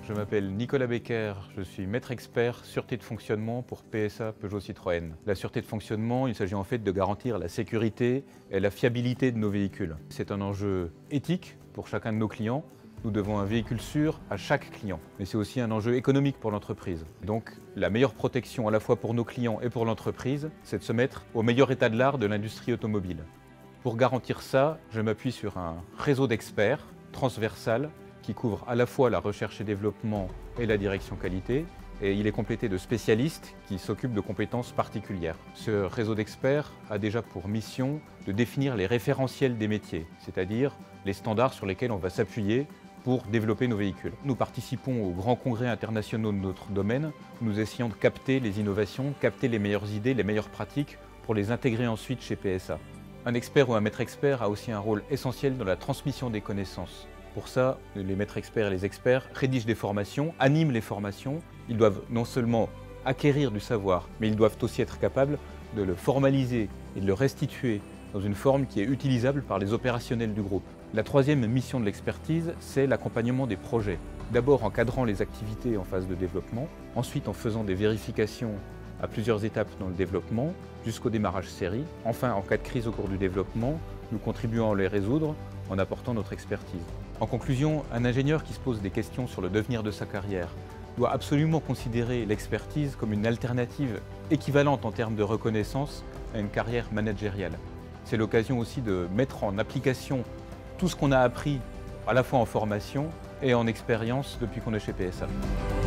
Je m'appelle Nicolas Becker, je suis maître expert sûreté de fonctionnement pour PSA Peugeot Citroën. La sûreté de fonctionnement, il s'agit en fait de garantir la sécurité et la fiabilité de nos véhicules. C'est un enjeu éthique pour chacun de nos clients. Nous devons un véhicule sûr à chaque client. Mais c'est aussi un enjeu économique pour l'entreprise. Donc la meilleure protection à la fois pour nos clients et pour l'entreprise, c'est de se mettre au meilleur état de l'art de l'industrie automobile. Pour garantir ça, je m'appuie sur un réseau d'experts transversal qui couvre à la fois la recherche et développement et la direction qualité, et il est complété de spécialistes qui s'occupent de compétences particulières. Ce réseau d'experts a déjà pour mission de définir les référentiels des métiers, c'est-à-dire les standards sur lesquels on va s'appuyer pour développer nos véhicules. Nous participons aux grands congrès internationaux de notre domaine, où nous essayons de capter les innovations, capter les meilleures idées, les meilleures pratiques pour les intégrer ensuite chez PSA. Un expert ou un maître expert a aussi un rôle essentiel dans la transmission des connaissances. Pour ça, les maîtres experts et les experts rédigent des formations, animent les formations. Ils doivent non seulement acquérir du savoir, mais ils doivent aussi être capables de le formaliser et de le restituer dans une forme qui est utilisable par les opérationnels du groupe. La troisième mission de l'expertise, c'est l'accompagnement des projets. D'abord en cadrant les activités en phase de développement, ensuite en faisant des vérifications à plusieurs étapes dans le développement, jusqu'au démarrage série. Enfin, en cas de crise au cours du développement, nous contribuons à les résoudre en apportant notre expertise. En conclusion, un ingénieur qui se pose des questions sur le devenir de sa carrière doit absolument considérer l'expertise comme une alternative équivalente en termes de reconnaissance à une carrière managériale. C'est l'occasion aussi de mettre en application tout ce qu'on a appris à la fois en formation et en expérience depuis qu'on est chez PSA.